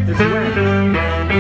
It's wet.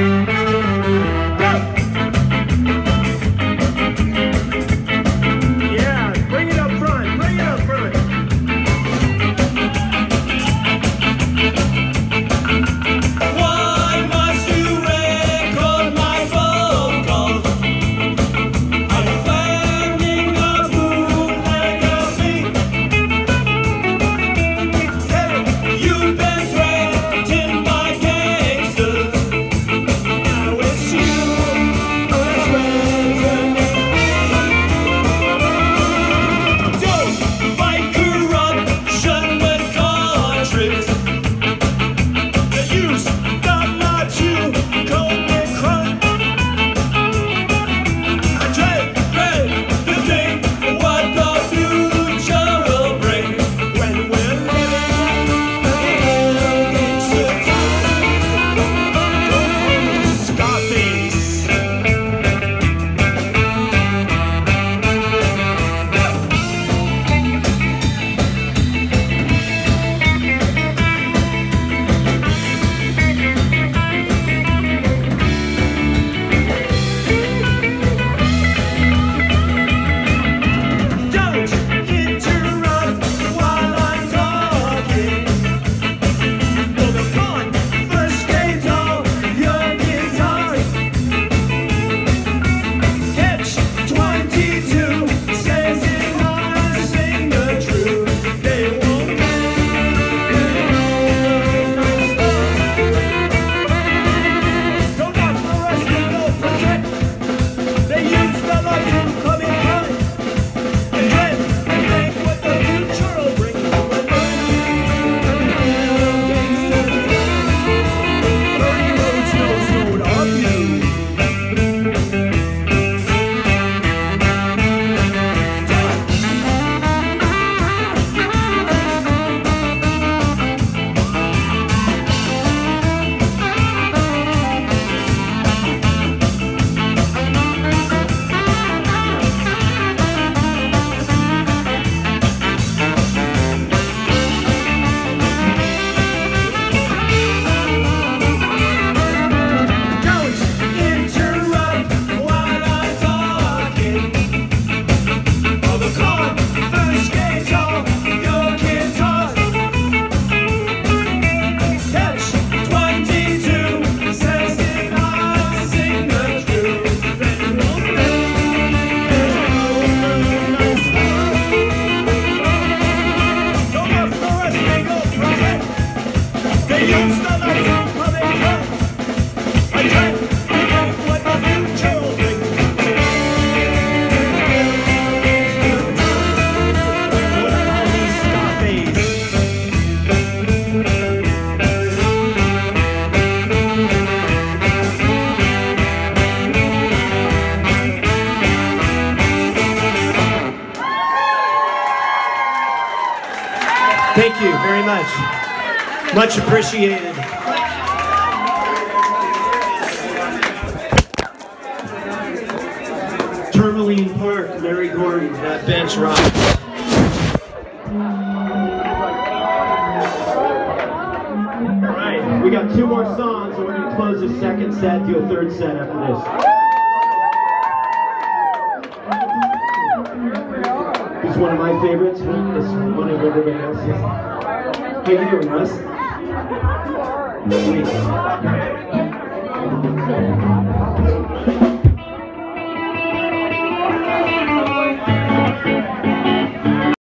Thank you very much. Much appreciated. Tourmaline Park, Larry Gordon, that bench rocks. All right, we got 2 more songs, and we're going to close the second set, do a third set after this. He's one of my favorites. It's one of everybody else's. How you doing, Russ?